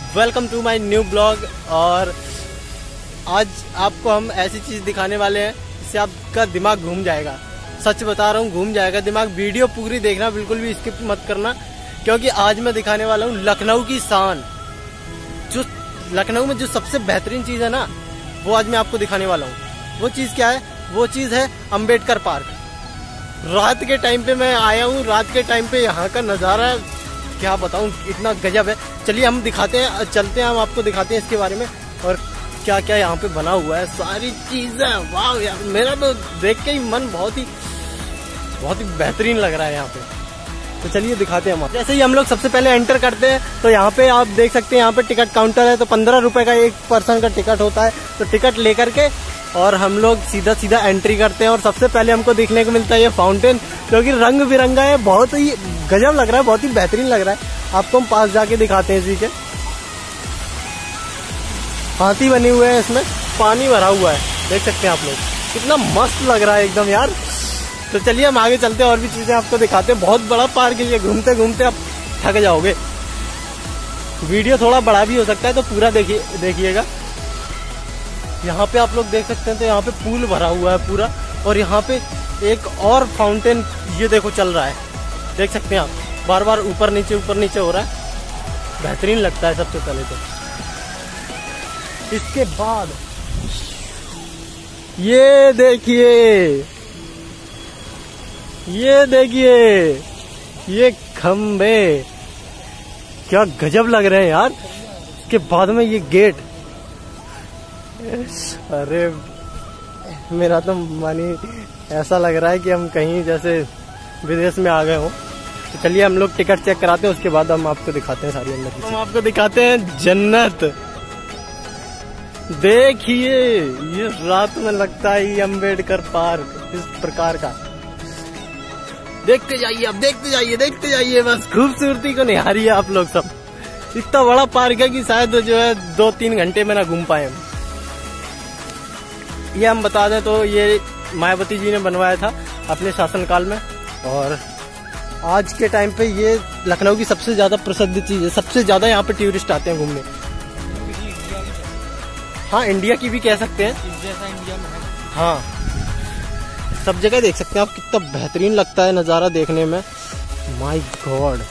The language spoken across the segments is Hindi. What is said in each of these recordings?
Welcome to my new blog. और आज आपको हम ऐसी चीज़ दिखाने वाले हैं जिससे आपका दिमाग घूम जाएगा। सच बता रहा हूँ, घूम जाएगा दिमाग। वीडियो पूरी देखना, बिल्कुल भी स्किप मत करना, क्योंकि आज मैं दिखाने वाला हूँ लखनऊ की शान। जो लखनऊ में जो सबसे बेहतरीन चीज़ है ना, वो आज मैं आपको दिखाने वाला हूँ। वो चीज़ क्या है? वो चीज़ है अम्बेडकर पार्क। रात के टाइम पे मैं आया हूँ, रात के टाइम पे यहाँ का नज़ारा क्या बताऊँ, इतना गजब है। चलिए हम दिखाते हैं, चलते हैं, हम आपको दिखाते हैं इसके बारे में और क्या क्या यहाँ पे बना हुआ है, सारी चीज़ें। वाह यार, मेरा तो देख के ही मन बहुत ही बेहतरीन लग रहा है यहाँ पे। तो चलिए दिखाते हैं हम। जैसे ही हम लोग सबसे पहले एंटर करते हैं तो यहाँ पे आप देख सकते हैं, यहाँ पे टिकट काउंटर है। तो 15 रुपए का एक पर्सन का टिकट होता है। तो टिकट लेकर के और हम लोग सीधा सीधा एंट्री करते हैं। और सबसे पहले हमको देखने को मिलता है ये फाउंटेन, जो कि रंग बिरंगा है, बहुत ही गजब लग रहा है, बहुत ही बेहतरीन लग रहा है। आपको हम पास जाके दिखाते हैं। इसी के हाथी बने हुए हैं, इसमें पानी भरा हुआ है, देख सकते हैं आप लोग। कितना मस्त लग रहा है एकदम यार। तो चलिए हम आगे चलते हैं और भी चीजें आपको दिखाते हैं। बहुत बड़ा पार्क है ये, घूमते घूमते आप थक जाओगे। वीडियो थोड़ा बड़ा भी हो सकता है, तो पूरा देखिएगा। यहाँ पे आप लोग देख सकते हैं, तो यहाँ पे पूल भरा हुआ है पूरा। और यहाँ पे एक और फाउंटेन ये देखो चल रहा है, देख सकते हैं आप, बार बार ऊपर नीचे हो रहा है। बेहतरीन लगता है सबसे पहले तो। इसके बाद ये देखिए ये खंबे क्या गजब लग रहे हैं यार। इसके बाद में ये गेट, अरे मेरा तो मानी ऐसा लग रहा है कि हम कहीं जैसे विदेश में आ गए हो। तो चलिए हम लोग टिकट चेक कराते हैं, उसके बाद हम आपको दिखाते हैं सारी अंदर। हम आपको दिखाते हैं जन्नत। देखिए ये रात में लगता है ये अम्बेडकर पार्क इस प्रकार का। देखते जाइए, अब देखते जाइए, बस खूबसूरती को निहारिए आप लोग सब। इतना बड़ा पार्क है कि शायद जो है 2-3 घंटे में ना घूम पाए हम। ये हम बता दें तो ये मायावती जी ने बनवाया था अपने शासनकाल में। और आज के टाइम पे ये लखनऊ की सबसे ज्यादा प्रसिद्ध चीज है। सबसे ज्यादा यहाँ पे टूरिस्ट आते हैं घूमने। हाँ, इंडिया की भी कह सकते हैं, जैसा इंडिया में है। हाँ, सब जगह देख सकते हैं आप, कितना बेहतरीन लगता है नज़ारा देखने में। माय गॉड,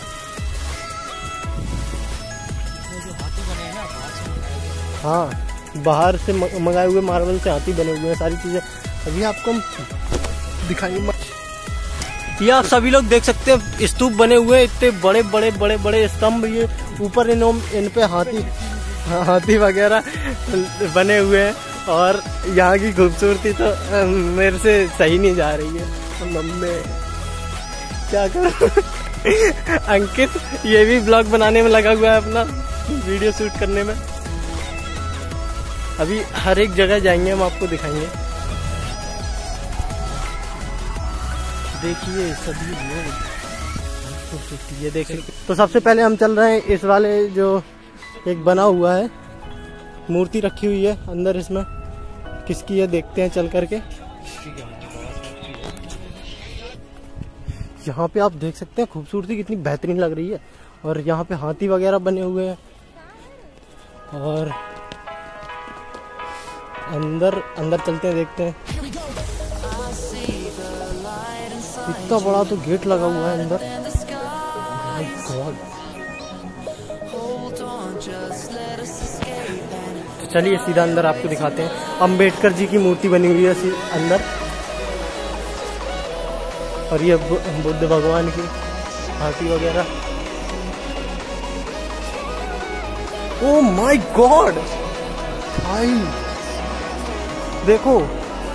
हाँ, बाहर से मंगाए हुए मार्बल से हाथी बने हुए हैं, सारी चीजें अभी आपको हम दिखाएंगे। ये आप सभी लोग देख सकते हैं, स्तूप बने हुए हैं, इतने बड़े स्तंभ। ये ऊपर इन पे हाथी वगैरह बने हुए हैं। और यहाँ की खूबसूरती तो मेरे से सही नहीं जा रही है। मम्मी क्या करूं। अंकित ये भी ब्लॉग बनाने में लगा हुआ है, अपना वीडियो शूट करने में। अभी हर एक जगह जाएंगे, हम आपको दिखाएंगे। देखिए सभी लोग, ये देखिए। तो सबसे पहले हम चल रहे हैं इस वाले, जो एक बना हुआ है, मूर्ति रखी हुई है अंदर। इसमें किसकी है देखते हैं चल करके। यहाँ पे आप देख सकते हैं खूबसूरती कितनी बेहतरीन लग रही है। और यहाँ पे हाथी वगैरह बने हुए हैं। और अंदर चलते हैं, देखते हैं। इतना बड़ा तो गेट लगा हुआ है अंदर। तो चलिए सीधा अंदर आपको दिखाते हैं। अंबेडकर जी की मूर्ति बनी हुई है अंदर। और ये बुद्ध भगवान की हाथी वगैरह। ओ माय गॉड भाई, देखो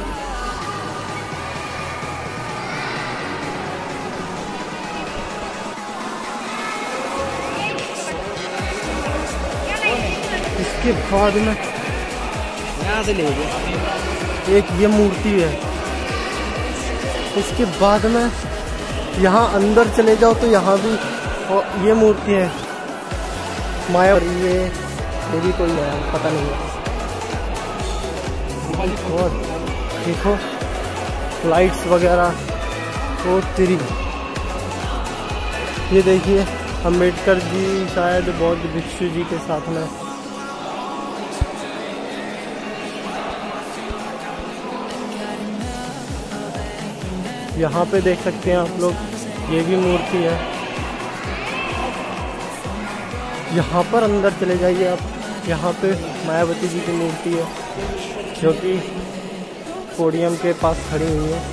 इसके बाद में यहाँ से ले गया एक ये मूर्ति है। इसके बाद में यहाँ अंदर चले जाओ तो यहाँ भी और ये मूर्ति है माया। और ये भी कोई है, पता नहीं है। और देखो लाइट्स वगैरह, वो तेरी, ये देखिए अम्बेडकर जी शायद बौद्ध भिक्षु जी के साथ में। यहाँ पे देख सकते हैं आप लोग, ये भी मूर्ति है। यहाँ पर अंदर चले जाइए आप, यहाँ पे मायावती जी की मूर्ति है जो कि पोडियम के पास खड़ी हुई है।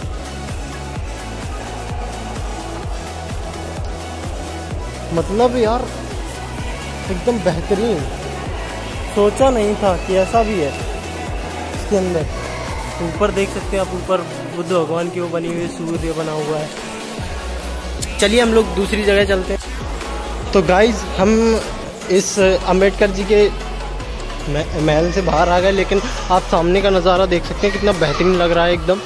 मतलब यार एकदम बेहतरीन, सोचा नहीं था कि ऐसा भी है इसके अंदर। ऊपर देख सकते हैं आप, ऊपर बुद्ध भगवान की वो बनी हुई सूर्य बना हुआ है। चलिए हम लोग दूसरी जगह चलते हैं। तो गाइज हम इस अम्बेडकर जी के महल से बाहर आ गए, लेकिन आप सामने का नज़ारा देख सकते हैं कितना बेहतरीन लग रहा है एकदम।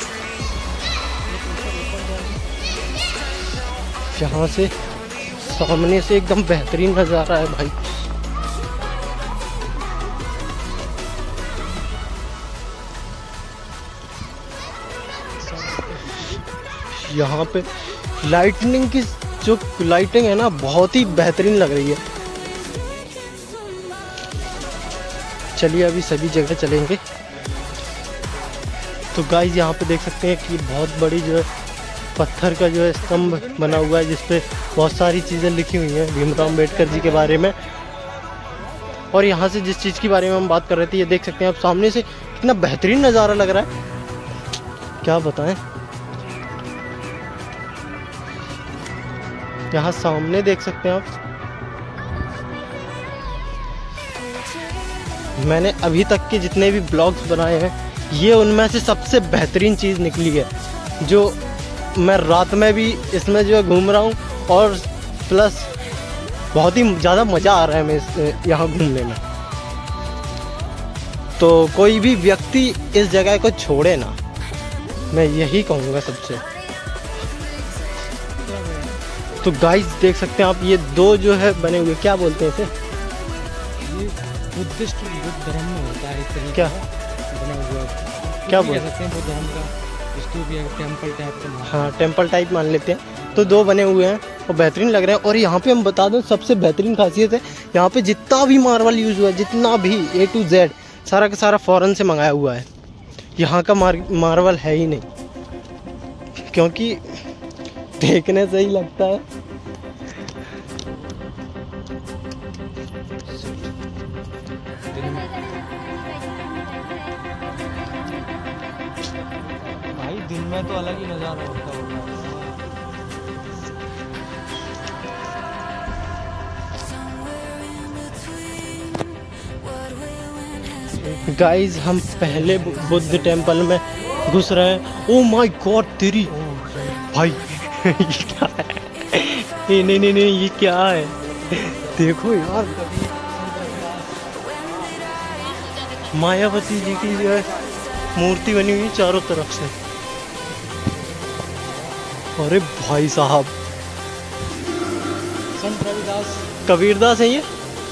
यहाँ से सामने से एकदम बेहतरीन नज़ारा है भाई। यहाँ पे लाइटनिंग की जो लाइटिंग है ना, बहुत ही बेहतरीन लग रही है। चलिए अभी सभी जगह चलेंगे। तो गाइस यहाँ पे देख सकते हैं कि बहुत बड़ी जो है पत्थर का जो है स्तंभ बना हुआ है, जिसपे बहुत सारी चीज़ें लिखी हुई हैं भीमराव अम्बेडकर जी के बारे में। और यहाँ से जिस चीज़ के बारे में हम बात कर रहे थे, ये देख सकते हैं आप सामने से कितना बेहतरीन नज़ारा लग रहा है, क्या बताएं। यहाँ सामने देख सकते हैं आप, मैंने अभी तक के जितने भी ब्लॉग्स बनाए हैं, ये उनमें से सबसे बेहतरीन चीज़ निकली है। जो मैं रात में भी इसमें जो है घूम रहा हूँ, और प्लस बहुत ही ज़्यादा मज़ा आ रहा है मैं यहाँ घूमने में। तो कोई भी व्यक्ति इस जगह को छोड़े ना, मैं यही कहूँगा सबसे। तो गाइस देख सकते हैं आप, ये दो जो है बने हुए, क्या बोलते हैं इसे, बुद्धिस्ट बुद्ध धर्म में होता है इस तरीके क्या बना हुआ, क्या बोल सकते हैं बुद्ध धर्म का स्तूप या टेम्पल टाइप का। हाँ टेम्पल टाइप मान लेते हैं। तो दो बने हुए हैं और बेहतरीन लग रहे हैं। और यहाँ पे हम बता दें, सबसे बेहतरीन खासियत है यहाँ पे जितना भी मार्बल यूज़ हुआ है, जितना भी A to Z सारा का सारा फॉरेन से मंगाया हुआ है। यहाँ का मार्बल है ही नहीं, क्योंकि देखने से ही लगता है। भाई दिन में तो अलग ही नज़ारा होता होगा। गाइस हम पहले बुद्ध टेम्पल में घुस रहे हैं। ओ माय गॉड तेरी भाई ये क्या है? नहीं ये क्या है? देखो यार, मायावती जी की जो है मूर्ति बनी हुई है चारों तरफ से। अरे भाई साहब, संत रविदास, कबीरदास है ये,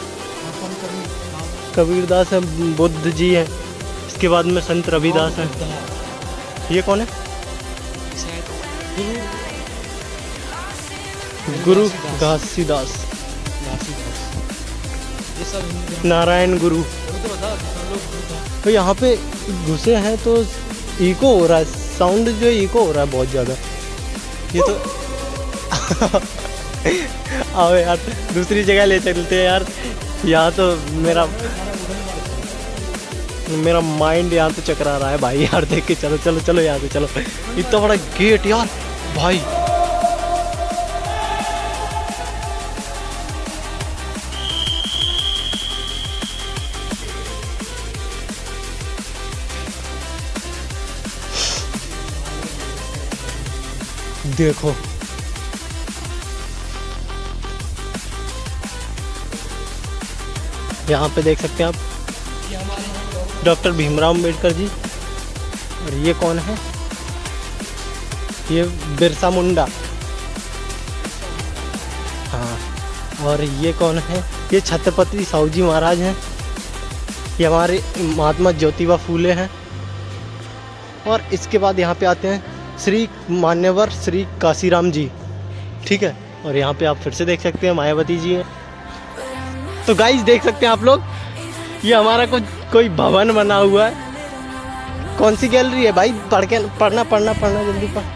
कबीरदास है, बुद्ध जी है, इसके बाद में संत रविदास है। ये कौन है? गुरु घासीदास, नारायण गुरु। तो यहाँ पे घुसे हैं तो इको हो रहा है, साउंड जो इको हो रहा है बहुत ज़्यादा। ये तो आओ यार दूसरी जगह ले चलते हैं यार। यहाँ तो मेरा माइंड यहाँ तो चकरा रहा है भाई यार, देख के चलो चलो चलो यहाँ से चलो। इतना बड़ा गेट यार भाई, देखो यहाँ पे देख सकते हैं आप डॉक्टर भीमराव अम्बेडकर जी। और ये कौन है? ये बिरसा मुंडा। हाँ, और ये कौन है? ये छत्रपति साहू जी महाराज हैं। ये हमारे महात्मा ज्योतिबा फूले हैं। और इसके बाद यहाँ पे आते हैं श्री मान्यवर श्री काशीराम जी, ठीक है। और यहाँ पे आप फिर से देख सकते हैं मायावती जी हैं। तो गाइस देख सकते हैं आप लोग, ये हमारा कोई भवन बना हुआ है। कौन सी गैलरी है भाई? पढ़ना जल्दी पढ़।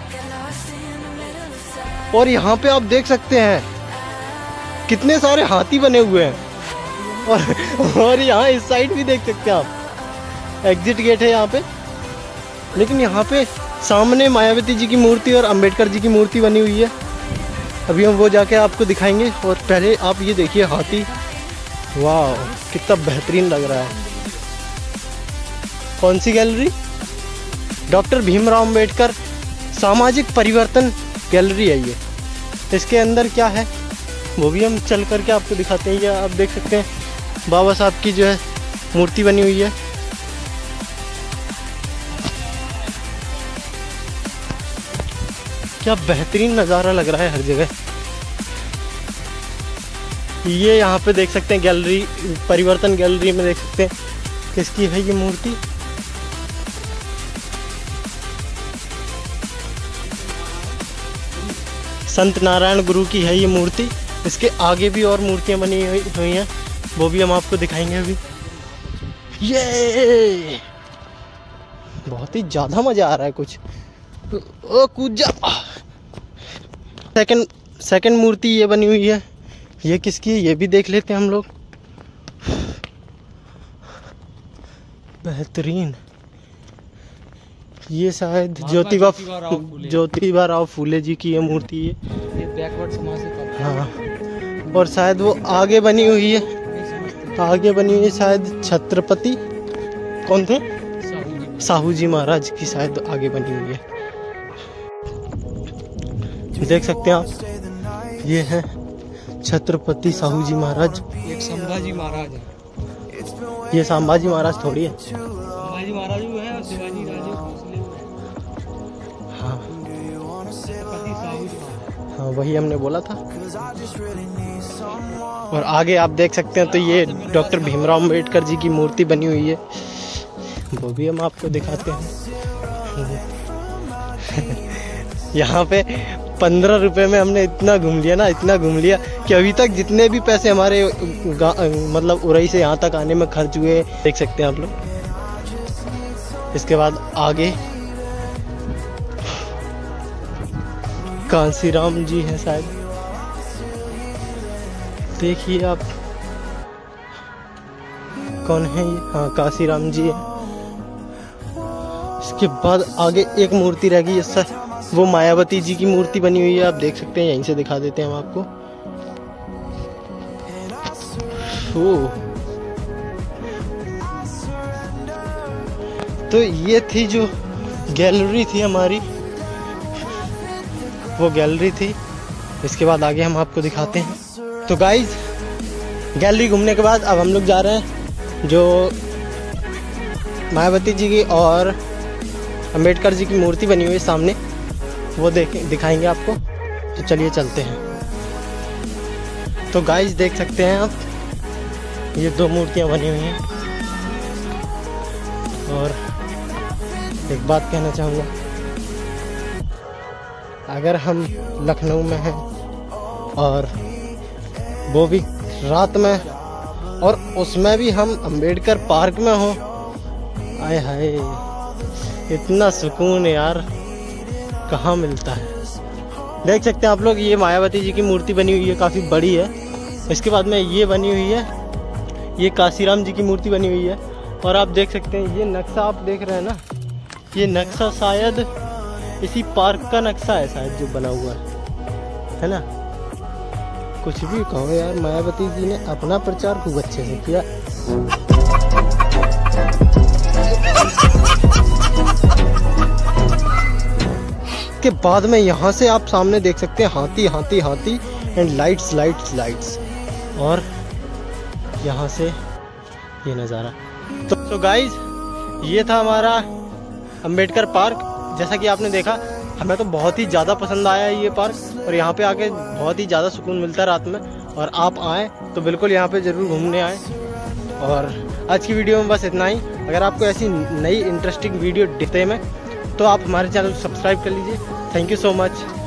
और यहाँ पे आप देख सकते हैं कितने सारे हाथी बने हुए हैं। और यहाँ इस साइड भी देख सकते हैं आप, एग्जिट गेट है यहाँ पे। लेकिन यहाँ पे सामने मायावती जी की मूर्ति और अंबेडकर जी की मूर्ति बनी हुई है। अभी हम वो जाके आपको दिखाएंगे। और पहले आप ये देखिए हाथी, वाह कितना बेहतरीन लग रहा है। कौन सी गैलरी? डॉक्टर भीमराव अंबेडकर सामाजिक परिवर्तन गैलरी है ये। इसके अंदर क्या है वो भी हम चल करके आपको दिखाते हैं। ये आप देख सकते हैं बाबा साहब की जो है मूर्ति बनी हुई है। क्या बेहतरीन नज़ारा लग रहा है हर जगह। ये यहाँ पे देख सकते हैं गैलरी, परिवर्तन गैलरी में देख सकते हैं किसकी है ये मूर्ति। संत नारायण गुरु की है ये मूर्ति। इसके आगे भी और मूर्तियां बनी हुई हैं, वो भी हम आपको दिखाएंगे अभी। ये बहुत ही ज़्यादा मज़ा आ रहा है कुछ। ओ कूद जा। सेकंड मूर्ति ये बनी हुई है, ये किसकी है ये भी देख लेते हैं हम लोग। बेहतरीन। ये शायद ज्योतिबा राव फूले जी की ये मूर्ति है। ये बैकवर्ड समाज से हाँ, और शायद वो आगे बनी हुई है, शायद छत्रपति कौन थे, साहू जी महाराज की शायद आगे बनी हुई है। देख सकते हैं आप, ये है छत्रपति साहू जी महाराज। एक संभाजी महाराज है। ये संभाजी महाराज थोड़ी है। संभाजी महाराज भी है और शिवाजी राजे भोसले भी है। हाँ छत्रपति साहू जी महाराज, हाँ वही हमने बोला था। और आगे आप देख सकते हैं तो ये डॉक्टर भीमराव अंबेडकर जी की मूर्ति बनी हुई है, वो भी हम आपको दिखाते हैं। यहाँ पे 15 रुपए में हमने इतना घूम लिया कि अभी तक जितने भी पैसे हमारे मतलब उरई से यहाँ तक आने में खर्च हुए देख सकते हैं आप लोग। इसके बाद आगे कांसीराम जी हैं शायद, देखिए आप कौन है ये। हाँ कांसीराम जी है। इसके बाद आगे एक मूर्ति रह गई, वो मायावती जी की मूर्ति बनी हुई है, आप देख सकते हैं। यहीं से दिखा देते हैं हम आपको। तो ये थी जो गैलरी थी हमारी, वो गैलरी थी। इसके बाद आगे हम आपको दिखाते हैं। तो गाइज गैलरी घूमने के बाद अब हम लोग जा रहे हैं जो मायावती जी की और अंबेडकर जी की मूर्ति बनी हुई है सामने, वो दिखाएंगे आपको। तो चलिए चलते हैं। तो गाइस देख सकते हैं आप, ये दो मूर्तियां बनी हुई हैं। और एक बात कहना चाहूँगा, अगर हम लखनऊ में हैं और वो भी रात में, और उसमें भी हम अंबेडकर पार्क में हों, आए हाय इतना सुकून यार कहाँ मिलता है। देख सकते हैं आप लोग, ये मायावती जी की मूर्ति बनी हुई है, काफ़ी बड़ी है। इसके बाद में ये बनी हुई है, ये कांसीराम जी की मूर्ति बनी हुई है। और आप देख सकते हैं ये नक्शा आप देख रहे हैं ना, ये नक्शा शायद इसी पार्क का नक्शा है शायद जो बना हुआ है ना। कुछ भी कहो यार, मायावती जी ने अपना प्रचार खूब अच्छे से किया। के बाद में यहाँ से आप सामने देख सकते हैं हाथी हाथी हाथी एंड लाइट्स लाइट्स लाइट्स, और यहाँ से ये नज़ारा। तो गाइज ये था हमारा अंबेडकर पार्क। जैसा कि आपने देखा, हमें तो बहुत ही ज़्यादा पसंद आया ये पार्क, और यहाँ पे आके बहुत ही ज़्यादा सुकून मिलता है रात में। और आप आएँ तो बिल्कुल यहाँ पे ज़रूर घूमने आएँ। और आज की वीडियो में बस इतना ही। अगर आपको ऐसी नई इंटरेस्टिंग वीडियो दिखते में तो आप हमारे चैनल को सब्सक्राइब कर लीजिए। Thank you so much.